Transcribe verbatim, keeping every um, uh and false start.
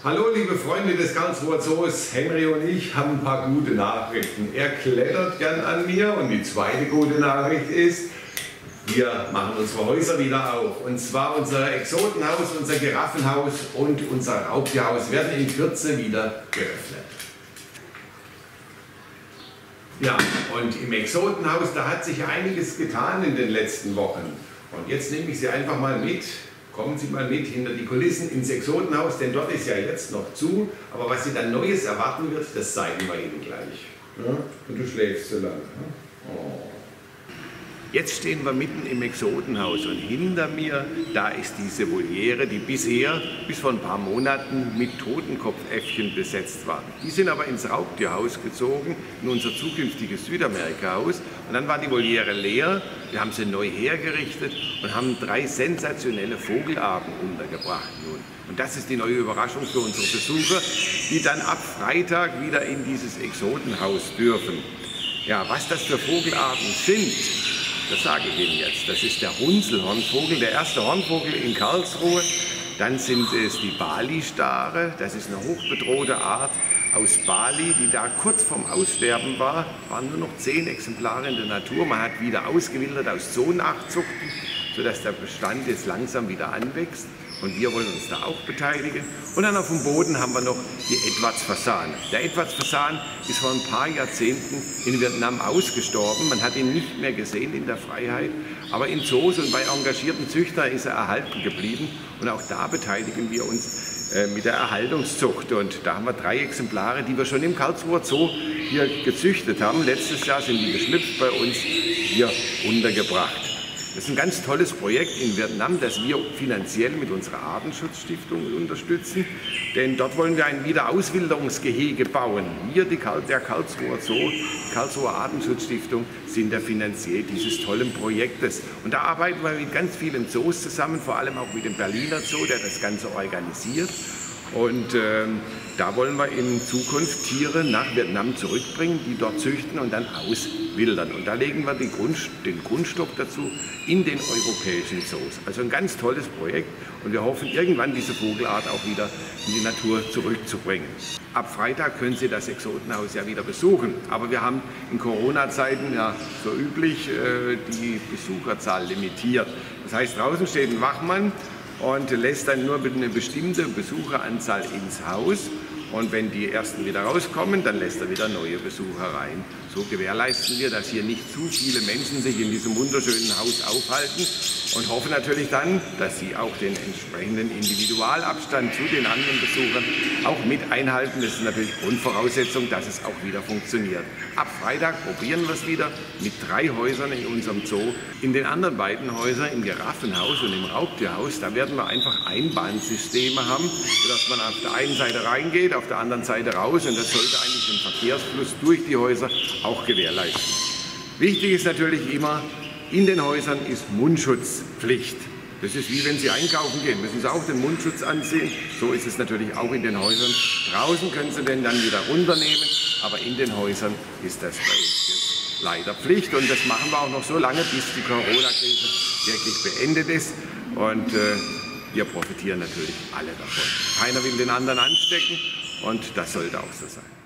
Hallo liebe Freunde des Karlsruher Zoos, Henry und ich haben ein paar gute Nachrichten. Er klettert gern an mir und die zweite gute Nachricht ist, wir machen unsere Häuser wieder auf. Und zwar unser Exotenhaus, unser Giraffenhaus und unser Raubtierhaus werden in Kürze wieder geöffnet. Ja, und im Exotenhaus, da hat sich einiges getan in den letzten Wochen. Und jetzt nehme ich Sie einfach mal mit. Kommen Sie mal mit hinter die Kulissen ins Exotenhaus, denn dort ist ja jetzt noch zu. Aber was Sie dann Neues erwarten wird, das zeigen wir Ihnen gleich. Ja? Und du schläfst so lange. Oh. Jetzt stehen wir mitten im Exotenhaus und hinter mir, da ist diese Voliere, die bisher bis vor ein paar Monaten mit Totenkopfäffchen besetzt war. Die sind aber ins Raubtierhaus gezogen, in unser zukünftiges Südamerika-Haus. Und dann war die Voliere leer, wir haben sie neu hergerichtet und haben drei sensationelle Vogelarten untergebracht nun. Und das ist die neue Überraschung für unsere Besucher, die dann ab Freitag wieder in dieses Exotenhaus dürfen. Ja, was das für Vogelarten sind, das sage ich Ihnen jetzt. Das ist der Runzelhornvogel, der erste Hornvogel in Karlsruhe. Dann sind es die Bali-Stare, das ist eine hochbedrohte Art aus Bali, die da kurz vorm Aussterben war. Es waren nur noch zehn Exemplare in der Natur. Man hat wieder ausgewildert aus Zoonachzuchten, sodass der Bestand jetzt langsam wieder anwächst. Und wir wollen uns da auch beteiligen. Und dann auf dem Boden haben wir noch die Edwardsfasane. Der Edwardsfasan ist vor ein paar Jahrzehnten in Vietnam ausgestorben. Man hat ihn nicht mehr gesehen in der Freiheit. Aber in Zoos und bei engagierten Züchtern ist er erhalten geblieben. Und auch da beteiligen wir uns äh, mit der Erhaltungszucht. Und da haben wir drei Exemplare, die wir schon im Karlsruher Zoo hier gezüchtet haben. Letztes Jahr sind die geschlüpft bei uns hier untergebracht. Das ist ein ganz tolles Projekt in Vietnam, das wir finanziell mit unserer Artenschutzstiftung unterstützen. Denn dort wollen wir ein Wiederauswilderungsgehege bauen. Wir, die Karl, der Karlsruher Zoo, die Karlsruher Artenschutzstiftung, sind der Finanzier dieses tollen Projektes. Und da arbeiten wir mit ganz vielen Zoos zusammen, vor allem auch mit dem Berliner Zoo, der das Ganze organisiert. Und ähm, da wollen wir in Zukunft Tiere nach Vietnam zurückbringen, die dort züchten und dann auswildern. Und da legen wir den, Grund, den Grundstock dazu in den europäischen Zoos. Also ein ganz tolles Projekt und wir hoffen, irgendwann diese Vogelart auch wieder in die Natur zurückzubringen. Ab Freitag können Sie das Exotenhaus ja wieder besuchen. Aber wir haben in Corona-Zeiten ja so üblich äh, die Besucherzahl limitiert. Das heißt, draußen steht ein Wachmann und lässt dann nur eine bestimmte Besucheranzahl ins Haus. Und wenn die ersten wieder rauskommen, dann lässt er wieder neue Besucher rein. So gewährleisten wir, dass hier nicht zu viele Menschen sich in diesem wunderschönen Haus aufhalten und hoffen natürlich dann, dass Sie auch den entsprechenden Individualabstand zu den anderen Besuchern auch mit einhalten. Das ist natürlich Grundvoraussetzung, dass es auch wieder funktioniert. Ab Freitag probieren wir es wieder mit drei Häusern in unserem Zoo. In den anderen beiden Häusern, im Giraffenhaus und im Raubtierhaus, da werden wir einfach Einbahnsysteme haben, sodass man auf der einen Seite reingeht, auf der anderen Seite raus und das sollte eigentlich den Verkehrsfluss durch die Häuser auch gewährleisten. Wichtig ist natürlich immer, in den Häusern ist Mundschutzpflicht. Das ist wie wenn Sie einkaufen gehen, müssen Sie auch den Mundschutz anziehen. So ist es natürlich auch in den Häusern. Draußen können Sie den dann wieder runternehmen, aber in den Häusern ist das bei uns jetzt leider Pflicht. Und das machen wir auch noch so lange, bis die Corona-Krise wirklich beendet ist. Und äh, wir profitieren natürlich alle davon. Keiner will den anderen anstecken und das sollte auch so sein.